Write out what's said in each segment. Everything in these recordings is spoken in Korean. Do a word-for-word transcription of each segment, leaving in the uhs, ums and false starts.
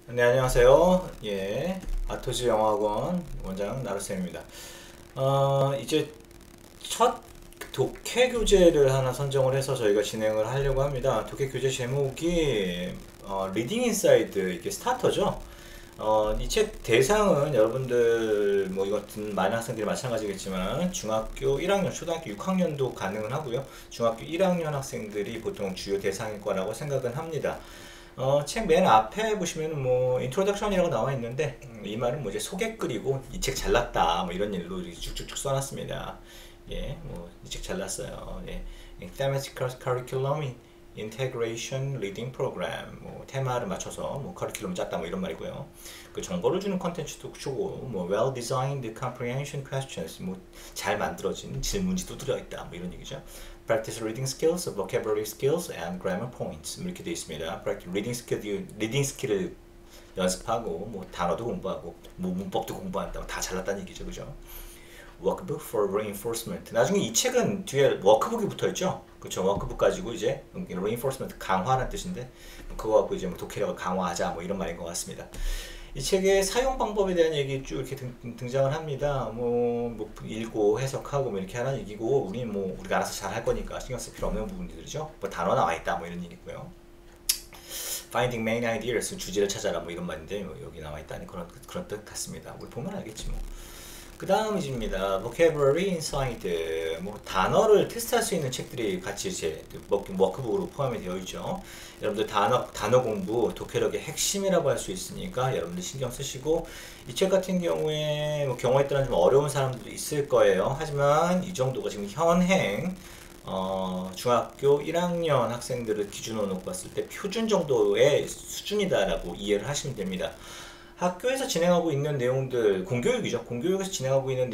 네, 안녕하세요. 예, 아토즈 영어학원 원장 나루쌤입니다. 어, 이제 첫 독해 교재를 하나 선정을 해서 저희가 진행을 하려고 합니다. 독해 교재 제목이 어, 리딩 인사이드, 이게 스타터죠. 어, 이 책 대상은 여러분들 뭐 이거 듣는 많은 학생들이 마찬가지겠지만 중학교 일 학년, 초등학교 육 학년도 가능은 하고요. 중학교 일 학년 학생들이 보통 주요 대상일 거라고 생각은 합니다. 어, 책 맨 앞에 보시면 뭐 인트로덕션이라고 나와 있는데 음, 이 말은 뭐 이제 소개글이고 이 책 잘났다 뭐 이런 일로 이렇게 쭉쭉쭉 써놨습니다. 예, 뭐 이 책 잘났어요. 예, Thematic Curriculum Integration Reading Program, 뭐 테마를 맞춰서 뭐 커리큘럼 짰다 뭐 이런 말이고요. 그 정보를 주는 컨텐츠도 주고 뭐 well designed comprehension questions, 뭐 잘 만들어진 질문지도 들어있다 뭐 이런 얘기죠. Practice reading skills, vocabulary skills, and grammar points, 뭐 이렇게 되어 있습니다. Practice reading skill, 리딩 스킬을 연습하고 뭐 단어도 공부하고 뭐 문법도 공부한다, 다 잘났다는 얘기죠, 그죠? Workbook for reinforcement. 나중에 이 책은 뒤에 워크북이 붙어 있죠. 그렇죠. 워크북 가지고 이제 reinforcement, 강화라는 뜻인데 그거 갖고 이제 뭐 독해력을 강화하자 뭐 이런 말인 것 같습니다. 이 책의 사용 방법에 대한 얘기 쭉 이렇게 등, 등장을 합니다. 뭐, 뭐 읽고 해석하고 뭐 이렇게 하는 얘기고, 우리 뭐 우리가 알아서 잘 할 거니까 신경 쓸 필요 없는 부분들이죠. 뭐 단어 나와 있다 뭐 이런 얘기고요. Finding main ideas, 주제를 찾아라 뭐 이런 말인데 뭐 여기 나와 있다는 그런 그런 뜻 같습니다. 우리 보면 알겠지 뭐. 그 다음입니다. vocabulary inside, 뭐 단어를 테스트할 수 있는 책들이 같이 이제 워크북으로 포함이 되어 있죠. 여러분들 단어 단어 공부 독해력의 핵심이라고 할 수 있으니까 여러분들 신경 쓰시고, 이 책 같은 경우에 뭐 경우에 따라 좀 어려운 사람들도 있을 거예요. 하지만 이 정도가 지금 현행 어, 중학교 일 학년 학생들을 기준으로 놓고 봤을 때 표준 정도의 수준이다라고 이해를 하시면 됩니다. 학교에서 진행하고 있는 내용들, 공교육이죠. 공교육에서 진행하고 있는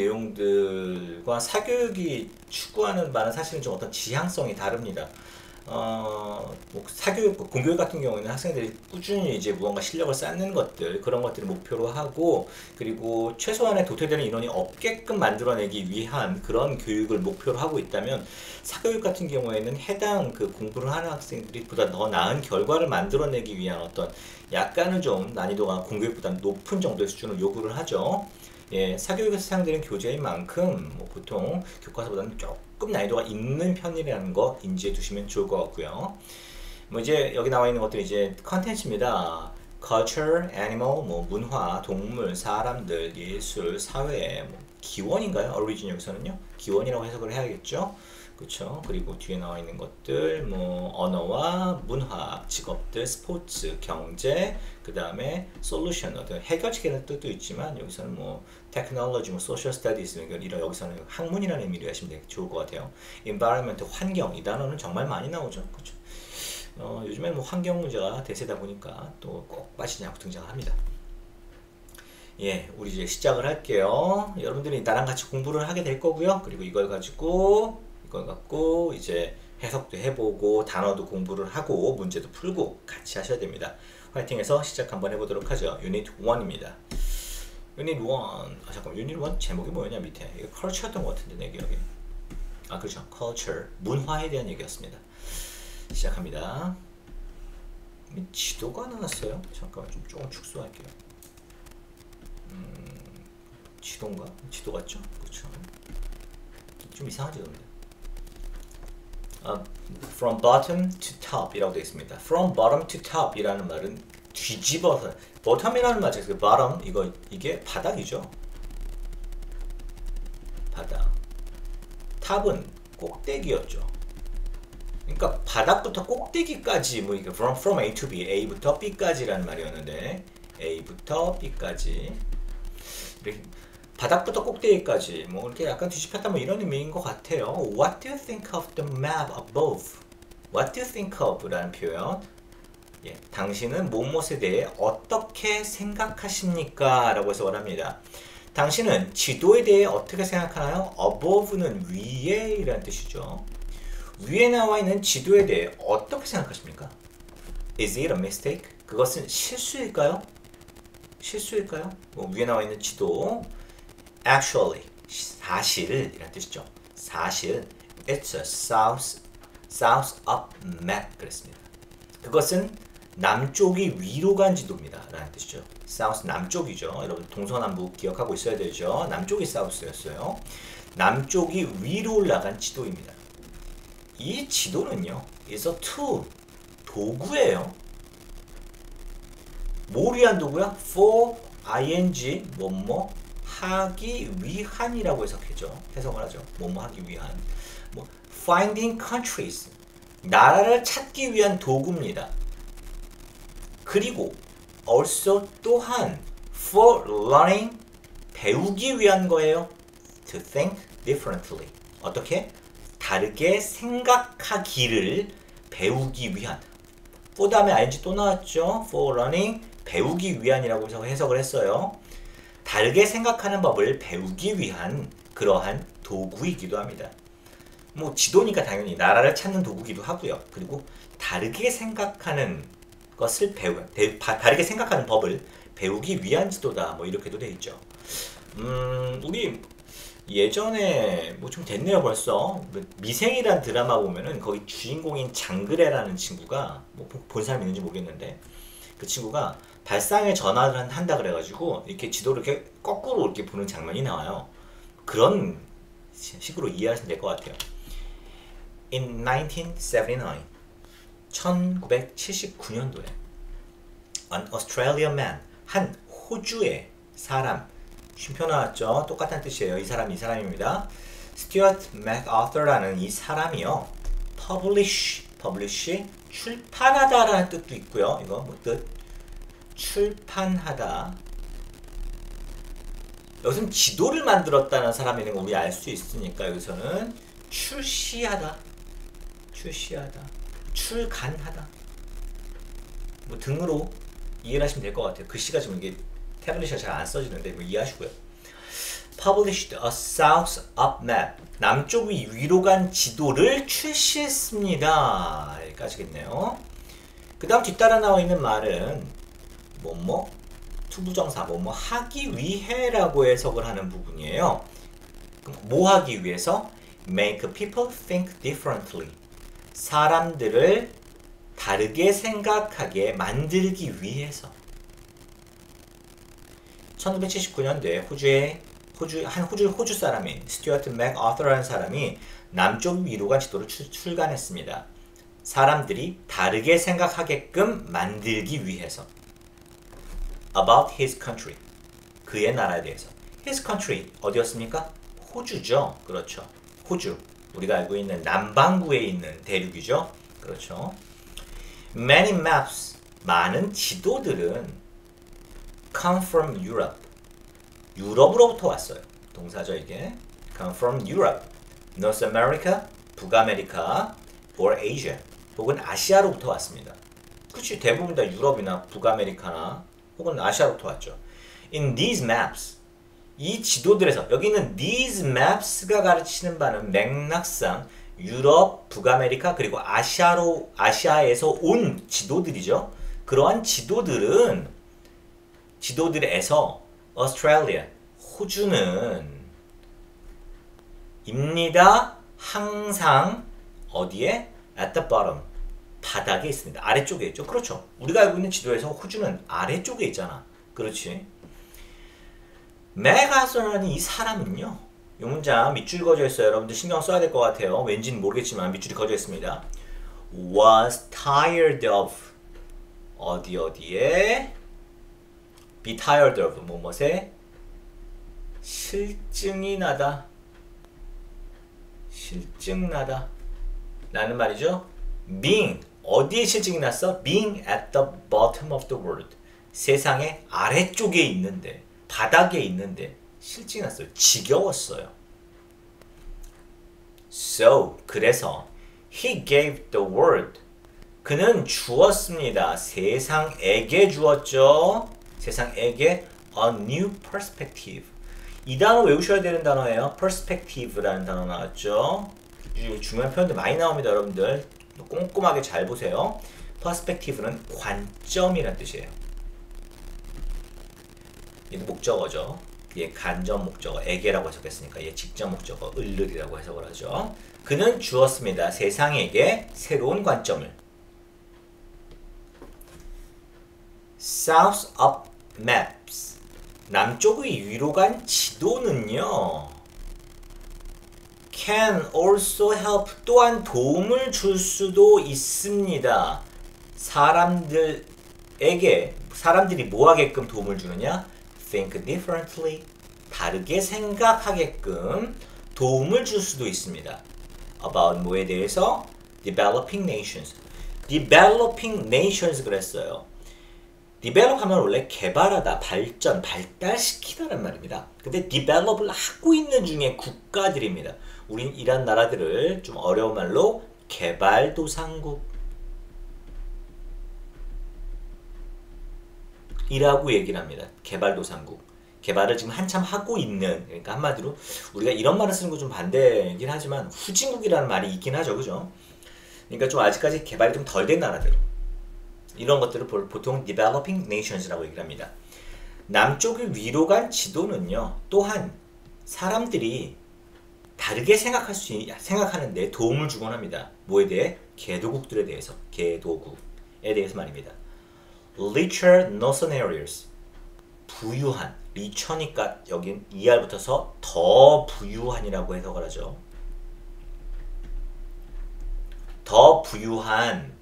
내용들과 사교육이 추구하는 바는 사실은 좀 어떤 지향성이 다릅니다. 어, 뭐 사교육, 공교육 같은 경우에는 학생들이 꾸준히 이제 무언가 실력을 쌓는 것들, 그런 것들을 목표로 하고, 그리고 최소한의 도태되는 인원이 없게끔 만들어내기 위한 그런 교육을 목표로 하고 있다면, 사교육 같은 경우에는 해당 그 공부를 하는 학생들이 보다 더 나은 결과를 만들어내기 위한 어떤 약간은 좀 난이도가 공교육보다 높은 정도의 수준을 요구를 하죠. 예, 사교육에서 사용되는 교재인 만큼 뭐 보통 교과서보다는 조금 난이도가 있는 편이라는 거 인지해 두시면 좋을 것 같고요. 뭐 이제 여기 나와 있는 것들이 이제 컨텐츠입니다. culture, animal, 뭐 문화, 동물, 사람들, 예술, 사회, 뭐 기원인가요? origin 여기서는요? 기원이라고 해석을 해야겠죠? 그렇죠. 그리고 뒤에 나와 있는 것들 뭐 언어와 문화, 직업들, 스포츠, 경제, 그 다음에 솔루션, 어떤 해결책이라는 뜻도 있지만 여기서는 뭐 테크놀로지, 뭐 소셜 스터디스, 이런 여기서는 학문이라는 의미로 하시면 되게 좋을 것 같아요. environment, 환경, 이 단어는 정말 많이 나오죠. 그렇죠. 어, 요즘엔 뭐 환경 문제가 대세다 보니까 또 꼭 빠지지 않고 등장합니다. 예, 우리 이제 시작을 할게요. 여러분들이 나랑 같이 공부를 하게 될 거고요. 그리고 이걸 가지고 이걸 갖고 이제 해석도 해보고 단어도 공부를 하고 문제도 풀고 같이 하셔야 됩니다. 화이팅해서 시작 한번 해보도록 하죠. 유닛 일입니다. 유닛 일, 아 잠깐만, 유닛 일 제목이 뭐였냐 밑에. 이거 culture였던 것 같은데 내 기억에. 아 그렇죠, culture, 문화에 대한 얘기였습니다. 시작합니다. 지도가 나왔어요. 잠깐만 좀 조금 축소할게요. 음, 지도인가? 지도 같죠? 그렇죠. 좀 이상하죠 근데. Uh, from bottom to top 이라고 되어 있습니다. From bottom to top 이라는 말은 뒤집어서, bottom이라는 말 자체가 bottom, 이거 이게 바닥이죠. 바닥. 탑은 꼭대기였죠. 그러니까 바닥부터 꼭대기까지, 뭐 이게 from, from A to B, A부터 B까지라는 말이었는데 A부터 B까지 이렇게 바닥부터 꼭대기까지 뭐 이렇게 약간 뒤집혔다 뭐 이런 의미인 것 같아요. What do you think of the map above? What do you think of? 라는 표현. 예, 당신은 무엇에 대해 어떻게 생각하십니까? 라고 해석을 합니다. 당신은 지도에 대해 어떻게 생각하나요? above는 위에 이라는 뜻이죠. 위에 나와 있는 지도에 대해 어떻게 생각하십니까? Is it a mistake? 그것은 실수일까요? 실수일까요? 뭐 위에 나와 있는 지도, actually, 사실 이란 뜻이죠. 사실, it's a south, south up map 그랬습니다. 그것은 남쪽이 위로 간 지도입니다 라는 뜻이죠. 사우스 남쪽이죠. 여러분 동서남북 기억하고 있어야 되죠. 남쪽이 사우스였어요. 남쪽이 위로 올라간 지도입니다. 이 지도는요 is a tool, 도구예요. 뭘 위한 도구야? for ing 뭐뭐 하기 위한이라고 해석하죠. 해석을 하죠. 뭐뭐 하기 위한. 뭐 finding countries, 나라를 찾기 위한 도구입니다. 그리고 also 또한 for learning, 배우기 위한 거예요. to think differently, 어떻게? 다르게 생각하기를 배우기 위한. for 다음에 ing 또 나왔죠. for learning, 배우기 위한이라고 해석을 했어요. 다르게 생각하는 법을 배우기 위한 그러한 도구이기도 합니다. 뭐 지도니까 당연히 나라를 찾는 도구기도 하고요. 그리고 다르게 생각하는 것을 배우, 배, 다르게 생각하는 법을 배우기 위한 지도다. 뭐 이렇게도 돼 있죠. 음, 우리 예전에 뭐 좀 됐네요 벌써. 미생이란 드라마 보면은 거기 주인공인 장그래라는 친구가 뭐 본 사람 있는지 모르겠는데 그 친구가 발상의 전환을 한다 그래가지고 이렇게 지도를 이렇게 거꾸로 이렇게 보는 장면이 나와요. 그런 식으로 이해하시면 될 것 같아요. In nineteen seventy-nine, 천구백칠십구 년도에 an Australian man, 한 호주의 사람, 쉼표 나왔죠? 똑같은 뜻이에요. 이 사람 이 사람입니다. 스튜어트 맥아더라는 이 사람이요, publish, publish, 출판하다라는 뜻도 있고요. 이거 뭐 뜻? 출판하다. 여기서는 지도를 만들었다는 사람이 있는 거 우리 알 수 있으니까 여기서는 출시하다, 출시하다, 출간하다. 뭐 등으로 이해를 하시면 될 것 같아요. 글씨가 지금 이게 태블릿이 잘 안 써지는데 뭐 이해하시고요. Published a south up map. 남쪽 위로 간 지도를 출시했습니다. 여기까지겠네요. 그 다음 뒤따라 나와 있는 말은 뭐뭐 투부정사 뭐뭐 하기 위해라고 해석을 하는 부분이에요. 그럼 뭐 하기 위해서? Make people think differently. 사람들을 다르게 생각하게 만들기 위해서. 천구백칠십구 년도에 호주의 호주 한 호주 호주 사람인 스튜어트 맥아더라는 사람이 남쪽 위로 간 지도를 출, 출간했습니다. 사람들이 다르게 생각하게끔 만들기 위해서. About his country, 그의 나라에 대해서. His country 어디였습니까? 호주죠. 그렇죠. 호주, 우리가 알고 있는 남반구에 있는 대륙이죠. 그렇죠. Many maps, 많은 지도들은 come from Europe, 유럽으로부터 왔어요. 동사죠 이게. come from Europe, North America, 북아메리카, or Asia, 혹은 아시아로부터 왔습니다. 그치, 대부분 다 유럽이나 북아메리카나 혹은 아시아로부터 왔죠. In these maps, 이 지도들에서, 여기는 these maps가 가르치는 바는 맥락상 유럽, 북아메리카, 그리고 아시아로, 아시아에서 온 지도들이죠. 그러한 지도들은, 지도들에서 Australia, 호주는 입니다. 항상 어디에? At the bottom, 바닥에 있습니다. 아래쪽에 있죠. 그렇죠. 우리가 알고 있는 지도에서 호주는 아래쪽에 있잖아. 그렇지. 맥아더라는 이 사람은요, 이 문장 밑줄 그어져 있어요. 여러분들 신경 써야 될 것 같아요. 왠지는 모르겠지만 밑줄이 그어져 있습니다. Was tired of, 어디 어디에, be tired of, 뭐뭐에 실증이 나다, 실증 나다 라는 말이죠. being, 어디에 실증이 났어? being at the bottom of the world, 세상의 아래쪽에 있는데, 바닥에 있는데 실증이 났어요. 지겨웠어요. So, 그래서 he gave the world, 그는 주었습니다. 세상에게 주었죠. 세상에게 a new perspective. 이 단어 외우셔야 되는 단어예요. perspective라는 단어 나왔죠. 중요한 표현들 많이 나옵니다. 여러분들 꼼꼼하게 잘 보세요. perspective는 관점이란 뜻이에요. 얘도 목적어죠. 얘 간접 목적어, 에게라고 해석했으니까 얘 직접 목적어, 을르리라고 해석을 하죠. 그는 주었습니다. 세상에게 새로운 관점을. south up maps. 남쪽의 위로 간 지도는요. can also help. 또한 도움을 줄 수도 있습니다. 사람들에게, 사람들이 뭐 하게끔 도움을 주느냐? think differently. 다르게 생각하게끔 도움을 줄 수도 있습니다. about 뭐에 대해서? developing nations. developing nations 그랬어요. develop 하면 원래 개발하다, 발전, 발달시키다란 말입니다. 근데 develop을 하고 있는 중에 국가들입니다. 우린 이런 나라들을 좀 어려운 말로 개발도상국 이라고 얘기를 합니다. 개발도상국. 개발을 지금 한참 하고 있는, 그러니까 한마디로 우리가 이런 말을 쓰는 거 좀 반대이긴 하지만 후진국이라는 말이 있긴 하죠. 그죠? 그러니까 좀 아직까지 개발이 좀 덜 된 나라들. 이런 것들을 보통 developing nations라고 얘기를 합니다. 남쪽을 위로 간 지도는요. 또한 사람들이 다르게 생각할 수, 생각하는데 도움을 주곤 합니다. 뭐에 대해? 개도국들에 대해서. 개도국에 대해서 말입니다. richer northern areas. 부유한. 리처니까 여긴 이알 붙어서 더 부유한이라고 해석을 하죠. 더 부유한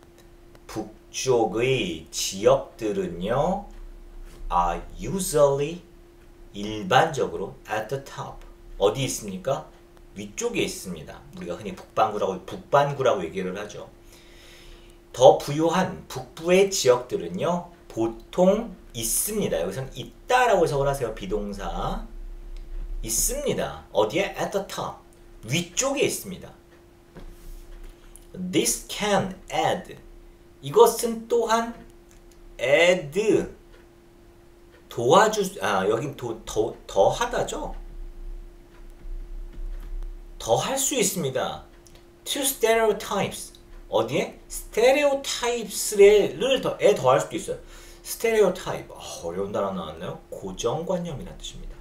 북쪽의 지역들은요, are usually 일반적으로 at the top. 어디 있습니까? 위쪽에 있습니다. 우리가 흔히 북반구라고 북반구라고 얘기를 하죠. 더 부유한 북부의 지역들은요, 보통 있습니다. 여기서는 있다라고 해석을 하세요. 비동사. 있습니다. 어디에? at the top. 위쪽에 있습니다. This can add. 이것은 또한 add. 도와줄, 아, 여긴 도, 더, 더 하다죠? 더 할 수 있습니다. to stereotypes. 어디에? stereotypes를 더, 에 더 할 수도 있어요. stereotype. 어, 어려운 단어 나왔네요. 고정관념이라는 뜻입니다.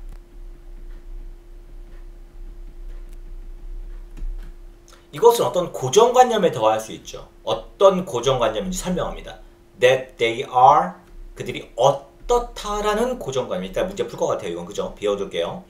이것은 어떤 고정관념에 더할 수 있죠. 어떤 고정관념인지 설명합니다. That they are. 그들이 어떻다라는 고정관념. 이따 문제 풀 것 같아요. 이건 그죠? 비워둘게요.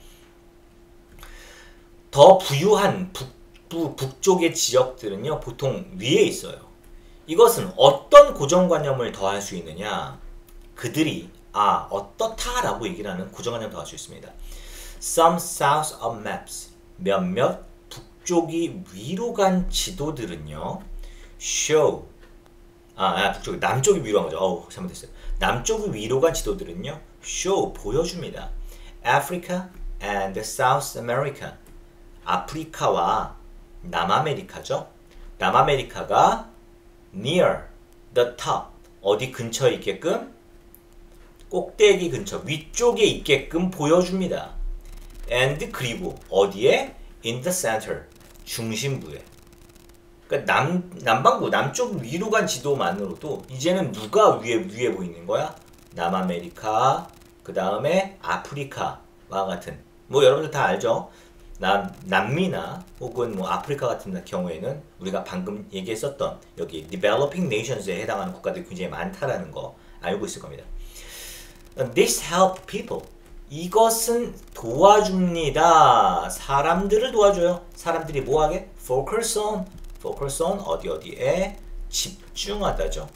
더 부유한 북부, 북쪽의 지역들은요. 보통 위에 있어요. 이것은 어떤 고정관념을 더할 수 있느냐. 그들이 아 어떻다라고 얘기를 하는 고정관념을 더할 수 있습니다. Some south of maps. 몇몇 북쪽이 위로 간 지도들은요. show. 아, 아 북쪽이 남쪽이 위로 간 거죠. 어우 잘못했어요. 남쪽이 위로 간 지도들은요. show. 보여줍니다. Africa and South America. 아프리카와 남아메리카죠. 남아메리카가 near the top. 어디 근처에 있게끔? 꼭대기 근처, 위쪽에 있게끔 보여줍니다. and 그리고 어디에? in the center. 중심부에. 그러니까 남, 남반구, 남쪽 위로 간 지도만으로도 이제는 누가 위에, 위에 보이는 거야? 남아메리카, 그 다음에 아프리카와 같은. 뭐 여러분들 다 알죠? 남, 남미나 혹은 뭐 아프리카 같은 경우에는 우리가 방금 얘기했었던 여기 developing nations에 해당하는 국가들이 굉장히 많다라는 거 알고 있을 겁니다. This help people. 이것은 도와줍니다. 사람들을 도와줘요. 사람들이 뭐하게? Focus on. Focus on 어디 어디에 집중하다죠.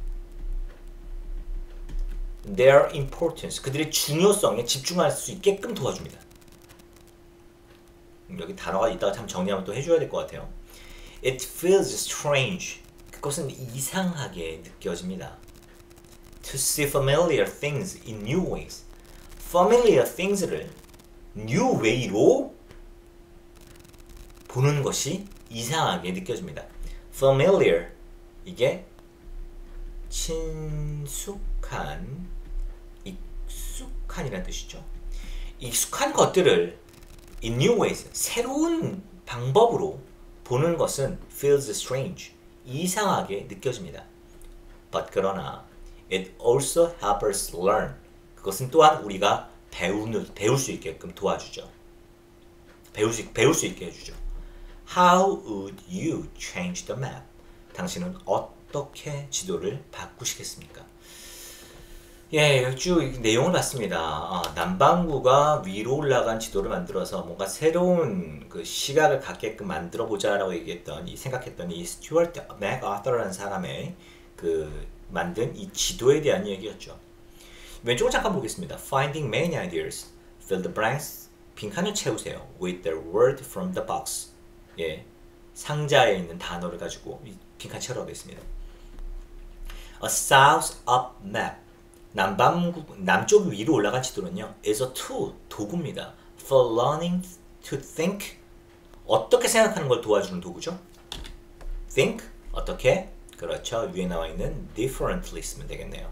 Their importance. 그들의 중요성에 집중할 수 있게끔 도와줍니다. 여기 단어가 이따가 참 정리하면 또 해줘야 될 것 같아요. It feels strange. 그것은 이상하게 느껴집니다. To see familiar things in new ways. familiar things를 new way로 보는 것이 이상하게 느껴집니다. familiar 이게 친숙한, 익숙한이라는 뜻이죠. 익숙한 것들을 in new ways, 새로운 방법으로 보는 것은 feels strange, 이상하게 느껴집니다. But 그러나 it also helps us learn. 그것은 또한 우리가 배우는, 배울 수 있게끔 도와주죠. 배울 수, 배울 수 있게 해주죠. How would you change the map? 당신은 어떻게 지도를 바꾸시겠습니까? 예, 쭉 내용을 봤습니다. 아, 남반구가 위로 올라간 지도를 만들어서 뭔가 새로운 그 시각을 갖게끔 만들어 보자라고 얘기했던 이 생각했던 이 스튜어트 맥아더라는 사람의 그 만든 이 지도에 대한 얘기였죠. 왼쪽을 잠깐 보겠습니다. Finding many ideas, fill the blanks. 빈칸을 채우세요. With the word from the box. 예, 상자에 있는 단어를 가지고 빈칸 채우라고 했습니다. A south up map. 남반구, 남쪽 위로 올라간 지도는요, is a tool, 도구입니다. For learning to think. 어떻게 생각하는 걸 도와주는 도구죠? Think, 어떻게? 그렇죠. 위에 나와 있는 differently 쓰면 되겠네요.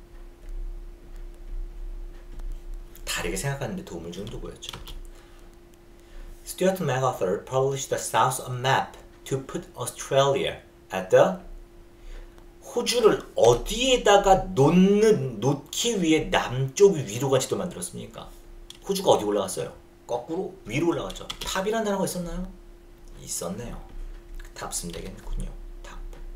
다르게 생각하는 데 도움을 주는 도구였죠. Stuart MacArthur published the South map to put Australia at the 호주를 어디에다가 놓는, 놓기 위해 남쪽 위로 간 지도 만들었습니까? 호주가 어디 올라갔어요? 거꾸로 위로 올라갔죠. 탑이라는 단어가 있었나요? 있었네요. 탑 쓰면 되겠군요. 탑.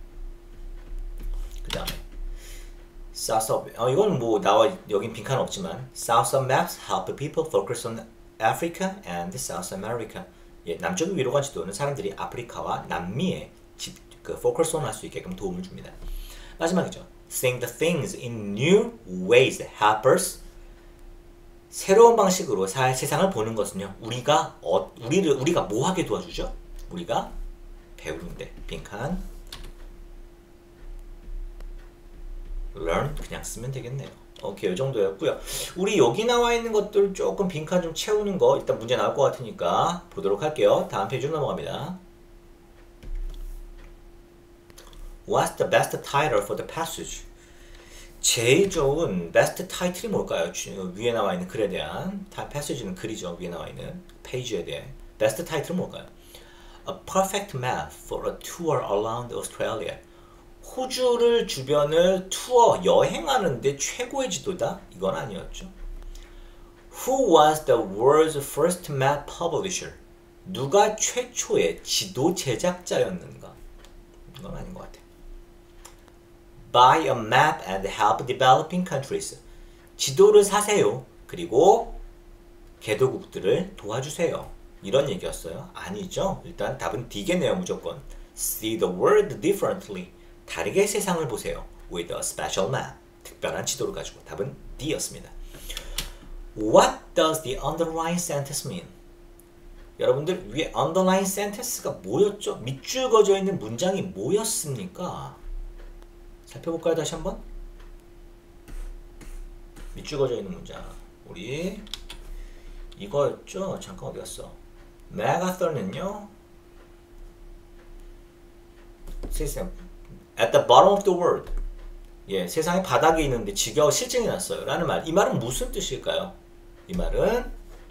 그 다음에 South of, 어, 이건 뭐 나와 여긴 빈칸 없지만 South of maps help people focus on Africa and South America. 예, 남쪽 위로 간 지도는 사람들이 아프리카와 남미에 집, 그 포커스 온 할 수 있게끔 도움을 줍니다. 마지막이죠. Seeing the things in new ways help us. 새로운 방식으로 사, 세상을 보는 것은요. 우리가 어, 우리를 우리가 뭐 하게 도와주죠? 우리가 배우는데. 빈칸. learn 그냥 쓰면 되겠네요. 오케이, 이 정도였고요. 우리 여기 나와 있는 것들 조금 빈칸 좀 채우는 거 일단 문제 나올 것 같으니까 보도록 할게요. 다음 페이지로 넘어갑니다. What's the best title for the passage? 제일 좋은 best title이 뭘까요? 위에 나와 있는 글에 대한 passage는 글이죠. 위에 나와 있는 페이지에 대한 best title은 뭘까요? A perfect map for a tour around Australia. 호주를 주변을 투어 여행하는데 최고의 지도다? 이건 아니었죠. Who was the world's first map publisher? 누가 최초의 지도 제작자였는가? 이건 아닌 것 같아요. Buy a map and help developing countries. 지도를 사세요. 그리고 개도국들을 도와주세요. 이런 얘기였어요. 아니죠. 일단 답은 D겠네요. 무조건. See the world differently. 다르게 세상을 보세요. With a special map. 특별한 지도를 가지고. 답은 D였습니다. What does the underlying sentence mean? 여러분들 위에 underlying sentence가 뭐였죠? 밑줄 그어져 있는 문장이 뭐였습니까? 살펴볼까요? 다시 한번. 밑줄 그어져 있는 문장. 우리 이거였죠? 잠깐 어디 갔어? MacArthur는요. 세상 At the bottom of the world. 예, 세상의 바닥에 있는데 지겨워 실증이 났어요. 라는 말. 이 말은 무슨 뜻일까요? 이 말은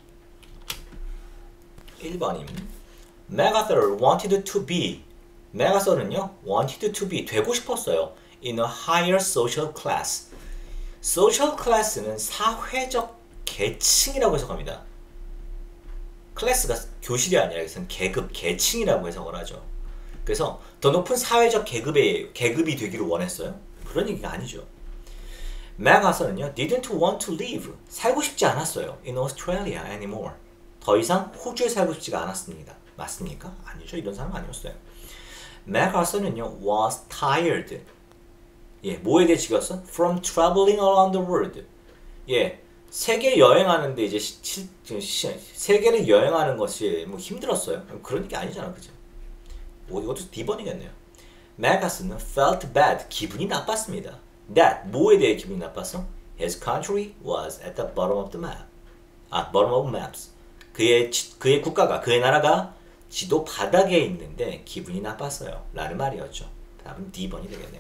일 번임. MacArthur wanted to be. MacArthur는요, wanted to be. 되고 싶었어요. In a higher social class. social class는 사회적 계층이라고 해석합니다. 클래스가 교실이 아니라 이것은 계급, 계층이라고 해석을 하죠. 그래서 더 높은 사회적 계급의, 계급이 되기를 원했어요. 그런 얘기가 아니죠. MacArthur는요, didn't want to live. 살고 싶지 않았어요. In Australia anymore. 더 이상 호주에 살고 싶지가 않았습니다. 맞습니까? 아니죠. 이런 사람 아니었어요. MacArthur는요, was tired. 예, 뭐에 대해 지겼어? From traveling around the world. 예, 세계 여행하는데 이제 시, 시, 시, 세계를 여행하는 것이 뭐 힘들었어요. 그런 게 아니잖아, 그죠? 뭐 이것도 D번이겠네요. MacArthur는 felt bad. 기분이 나빴습니다. That 뭐에 대해 기분이 나빴어? His country was at the bottom of the map. 아, bottom of maps. 그의 그의 국가가 그의 나라가 지도 바닥에 있는데 기분이 나빴어요. 라는 말이었죠. 답은 D번이 되겠네요.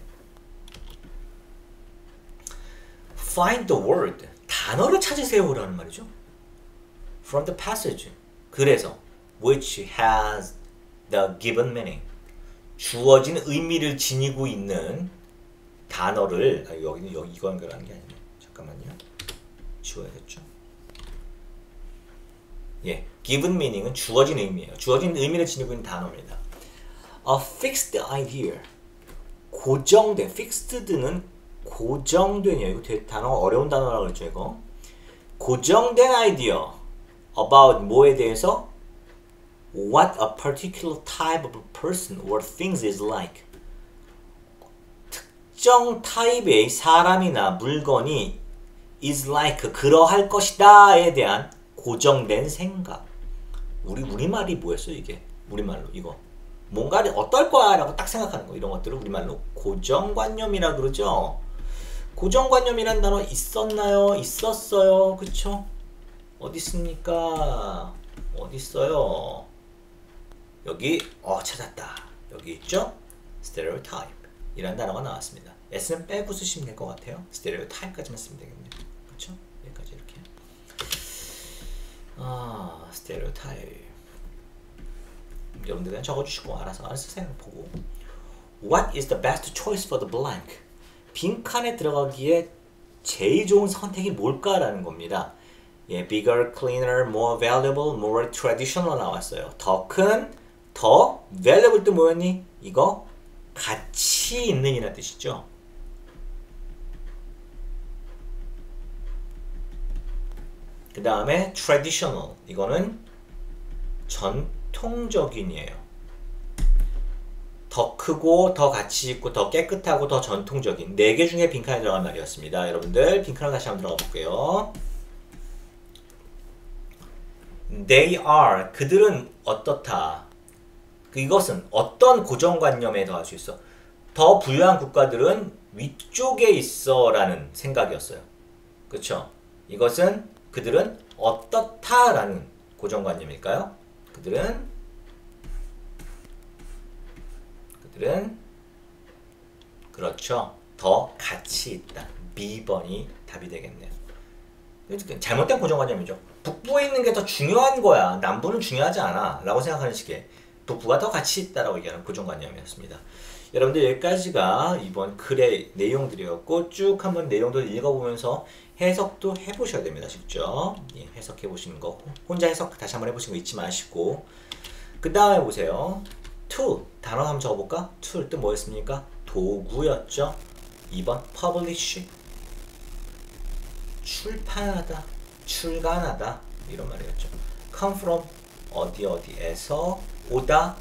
Find the word. 단어를 찾으세요라는 말이죠. From the passage. 그래서 which has the given meaning. 주어진 의미를 지니고 있는 단어를 아, 여기는 여기 이거 연결하는 게 아니네. 잠깐만요. 지워야겠죠. 예, given meaning은 주어진 의미예요. 주어진 의미를 지니고 있는 단어입니다. A fixed idea. 고정된 fixed는 고정된이요. 이거 되게 단어 어려운 단어라고 그랬죠, 이거. 고정된 아이디어 about 뭐에 대해서 what a particular type of person or things is like. 특정 타입의 사람이나 물건이 is like 그러할 것이다에 대한 고정된 생각. 우리 우리말이 뭐였어 이게? 우리말로 이거 뭔가를 어떨 거야라고 딱 생각하는 거 이런 것들을 우리말로 고정관념이라 그러죠. 고정관념이란 단어 있었나요? 있었어요. 그쵸? 어디 있습니까? 어디 있어요? 여기 어 찾았다. 여기 있죠? stereotype 이란 단어가 나왔습니다. S는 빼고 쓰시면 될 것 같아요. stereotype까지만 쓰면 되겠네요. 그쵸? 여기까지 이렇게. 아, stereotype. 여러분들 그냥 적어주시고 알아서 알아서 쓰세요. 보고. What is the best choice for the blank? 빈칸에 들어가기에 제일 좋은 선택이 뭘까라는 겁니다. 예, bigger, cleaner, more valuable, more traditional 나왔어요. 더 큰, 더 valuable 또 뭐였니? 이거 가치 있는 이란 뜻이죠. 그 다음에 traditional 이거는 전통적인이에요. 더 크고 더 가치 있고 더 깨끗하고 더 전통적인 네 개 중에 빈칸에 들어간 말이었습니다. 여러분들 빈칸으로 다시 한번 들어가 볼게요. They are 그들은 어떻다. 이것은 어떤 고정관념에 더할 수 있어. 더 부유한 국가들은 위쪽에 있어 라는 생각이었어요. 그쵸? 이것은 그들은 어떻다 라는 고정관념일까요? 그들은 그들은 그렇죠. 더 가치 있다. 비 번이 답이 되겠네요. 잘못된 고정관념이죠. 북부에 있는 게 더 중요한 거야. 남부는 중요하지 않아. 라고 생각하는 식의 북부가 더 가치 있다라고 얘기하는 고정관념이었습니다. 여러분들 여기까지가 이번 글의 내용들이었고 쭉 한번 내용들을 읽어보면서 해석도 해보셔야 됩니다. 직접 예, 해석해보시는 거 혼자 해석 다시 한번 해보시는 거 잊지 마시고 그 다음에 보세요. tool 단어 한번 적어볼까? tool 뜻 뭐였습니까? 도구였죠. 이 번 publish 출판하다 출간하다 이런 말이었죠. come from 어디 어디에서 오다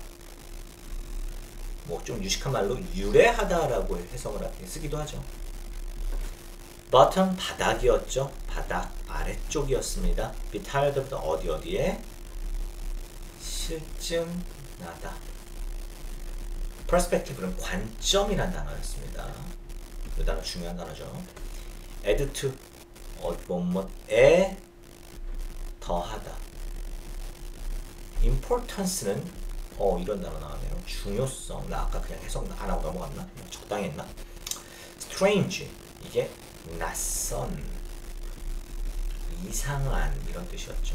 뭐 좀 유식한 말로 유래하다라고 해석을 하게 쓰기도 하죠. bottom 바닥이었죠. 바닥 아래쪽이었습니다. be tired of the 어디 어디에 실증 나다. perspective는 관점이란 단어였습니다. 이 단어 중요한 단어죠. add to 어, 뭐뭐에 더하다. importance는 어 이런 단어 나왔네요. 중요성. 나 아까 그냥 해석 안 하고 넘어갔나? 적당히 했나? strange 이게 낯선, 이상한 이런 뜻이었죠.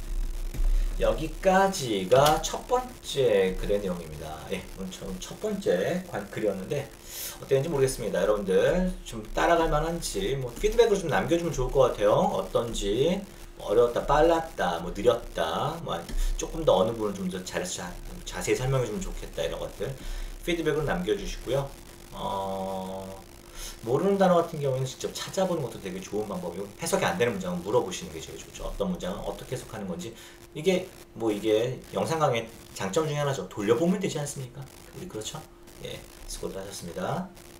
여기까지가 첫 번째 글의 내용입니다. 예, 오늘 첫 번째 관, 글이었는데 어땠는지 모르겠습니다. 여러분들 좀 따라갈 만한지 뭐 피드백을 좀 남겨주면 좋을 것 같아요. 어떤지 어려웠다, 빨랐다, 뭐 느렸다, 뭐 조금 더 어느 부분 좀 더 잘해서 자세히 설명해주면 좋겠다 이런 것들 피드백을 남겨주시고요. 어... 모르는 단어 같은 경우에는 직접 찾아보는 것도 되게 좋은 방법이고 해석이 안 되는 문장은 물어보시는 게 제일 좋죠. 어떤 문장은 어떻게 해석하는 건지 이게 뭐 이게 영상 강의 장점 중에 하나죠. 돌려보면 되지 않습니까? 그렇죠? 예, 수고들 하셨습니다.